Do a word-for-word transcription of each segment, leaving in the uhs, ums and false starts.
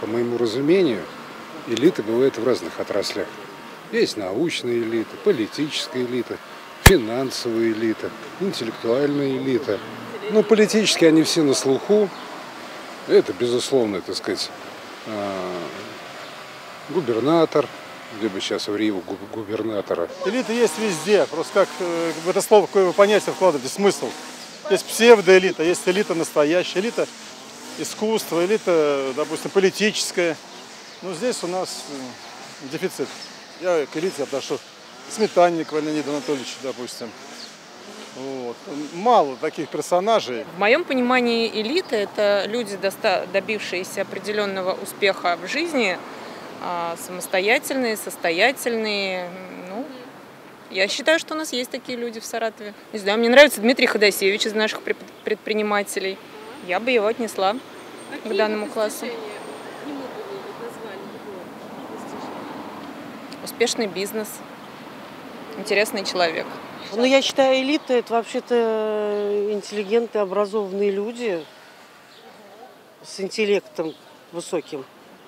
По моему разумению, элита бывает в разных отраслях. Есть научная элита, политическая элита, финансовая элита, интеллектуальная элита. Ну, политически они все на слуху. Это, безусловно, так сказать, губернатор, либо сейчас в Рио губернатора. Элита есть везде, просто как в это слово, какое вы понятие вкладываете, смысл. Есть псевдоэлита, есть элита настоящая, элита искусства, элита, допустим, политическая. Но здесь у нас дефицит. Я к элите отношу Сметанник Леонид Анатольевич, допустим. Вот. Мало таких персонажей. В моем понимании элита – это люди, добившиеся определенного успеха в жизни, самостоятельные, состоятельные. Ну, я считаю, что у нас есть такие люди в Саратове. Не знаю, мне нравится Дмитрий Ходосевич из наших предпринимателей. Я бы его отнесла а к данному классу. Успешный бизнес, интересный человек. Ну, я считаю, элита – это вообще-то интеллигентные, образованные люди с интеллектом высоким,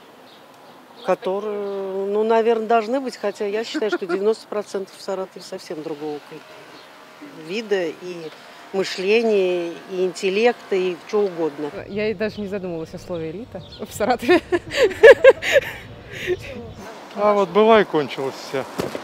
которые, ну, наверное, должны быть, хотя я считаю, что девяносто процентов в Саратове совсем другого вида и мышления, и интеллекта, и чего угодно. Я и даже не задумывалась о слове «элита» в Саратове. А вот была и кончилась вся.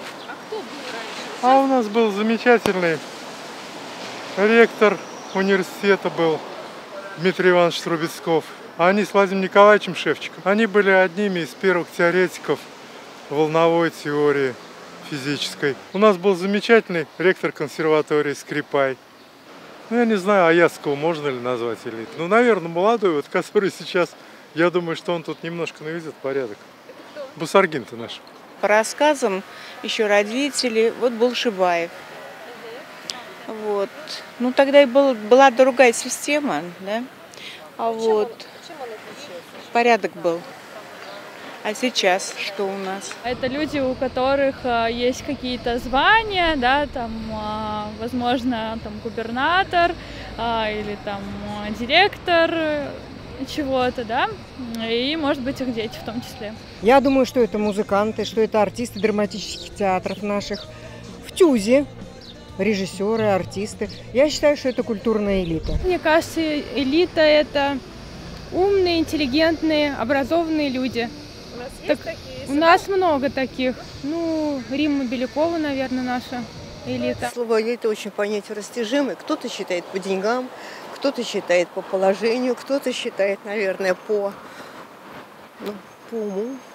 А у нас был замечательный ректор университета был Дмитрий Иванович Трубецков. А они с Владимиром Николаевичем Шевчиком. Они были одними из первых теоретиков волновой теории физической. У нас был замечательный ректор консерватории Скрипай. Ну, я не знаю, Аяцкого можно ли назвать элитой. Ну, наверное, молодой, вот, который сейчас, я думаю, что он тут немножко наведет порядок. Бусаргин-то наш. По рассказам еще родителей, вот был Шибаев. Вот. Ну, тогда и был, была другая система, да? А чем вот он, чем он отличается? Порядок был. А сейчас что у нас? Это люди, у которых а, есть какие-то звания, да, там, а, возможно, там губернатор а, или там а, директор чего-то, да, и, может быть, их дети в том числе. Я думаю, что это музыканты, что это артисты драматических театров наших. В ТЮЗе режиссеры, артисты. Я считаю, что это культурная элита. Мне кажется, элита – это умные, интеллигентные, образованные люди. У нас так, есть такие? У нас много таких. Ну, Римма Белякова, наверное, наша элита. Слово элита очень понятие растяжимое. Кто-то считает по деньгам, кто-то считает по положению, кто-то считает, наверное, по, ну, по уму. Угу.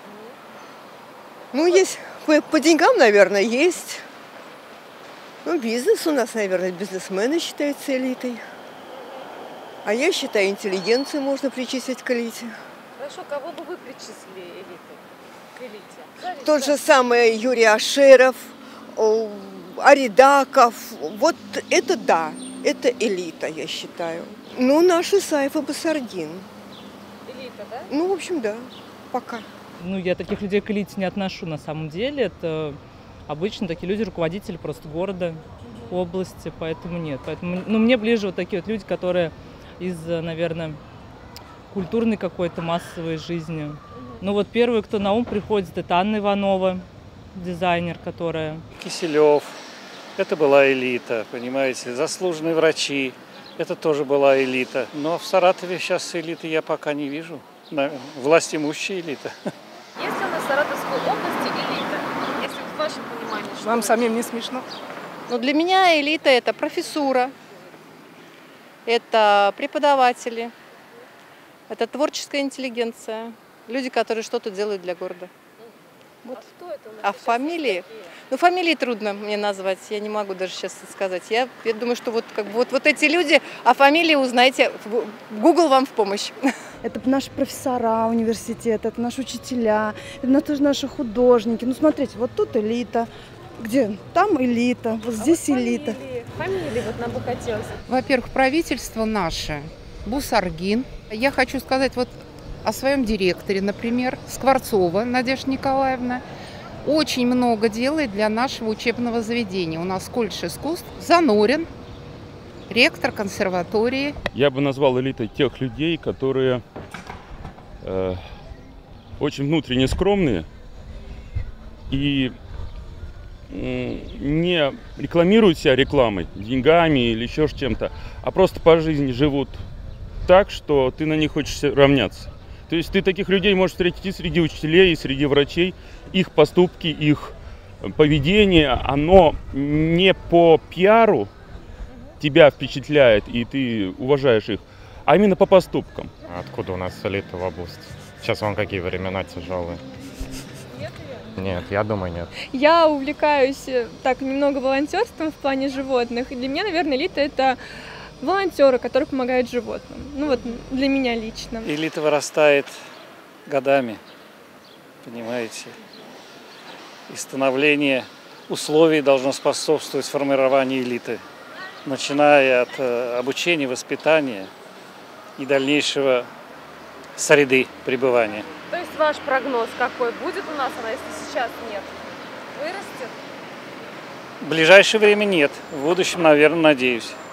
Ну, есть по, по деньгам, наверное, есть. Ну, бизнес у нас, наверное, бизнесмены считаются элитой. А я считаю, интеллигенцию можно причислить к элите. Хорошо, кого бы вы причислили элитой? К элите? Знаете, Тот да? же самый Юрий Ашеров, Аридаков. Вот это да, это элита, я считаю. Ну, наш Исаев и Басаргин. Элита, да? Ну, в общем, да, пока. Ну, я таких людей к элите не отношу на самом деле. Это обычно такие люди, руководители просто города, области, поэтому нет. Поэтому, ну, мне ближе вот такие вот люди, которые из, наверное, культурной какой-то массовой жизни. Ну, вот первый, кто на ум приходит, это Анна Иванова, дизайнер, которая... Киселев, это была элита, понимаете, заслуженные врачи, это тоже была элита. Но в Саратове сейчас элиты я пока не вижу, власть имущая элита. Есть ли у нас в Саратовской области элита? Если в вашем понимании, что Вам это? самим не смешно? Ну, для меня элита – это профессура, это преподаватели, это творческая интеллигенция, люди, которые что-то делают для города. Вот. А кто это у нас? А фамилии? Ну, фамилии трудно мне назвать, я не могу даже сейчас сказать. Я, я думаю, что вот, как бы, вот, вот эти люди, а фамилии узнаете, Google вам в помощь. Это наши профессора университета, это наши учителя, это наши художники. Ну, смотрите, вот тут элита. Где? Там элита, вот здесь а вот элита. Фамилии, фамилии вот нам бы хотелось. Во-первых, правительство наше, Бусаргин. Я хочу сказать вот о своем директоре, например, Скворцова Надежда Николаевна. Очень много делает для нашего учебного заведения. У нас колледж искусств. Занорин, ректор консерватории. Я бы назвал элитой тех людей, которые э, очень внутренне скромные и не рекламируют себя рекламой, деньгами или еще чем-то, а просто по жизни живут так, что ты на них хочешь равняться. То есть ты таких людей можешь встретить и среди учителей, и среди врачей. Их поступки, их поведение, оно не по пиару тебя впечатляет, и ты уважаешь их, а именно по поступкам. Откуда у нас элита в области? Сейчас вон какие времена тяжелые. Нет, я думаю, нет. Я увлекаюсь так немного волонтерством в плане животных. И для меня, наверное, элита — это волонтеры, которые помогают животным. Ну вот для меня лично. Элита вырастает годами, понимаете. И становление условий должно способствовать формированию элиты, начиная от обучения, воспитания и дальнейшего среды пребывания. То есть ваш прогноз какой? Будет у нас она, если сейчас нет? Вырастет? В ближайшее время нет. В будущем, наверное, надеюсь.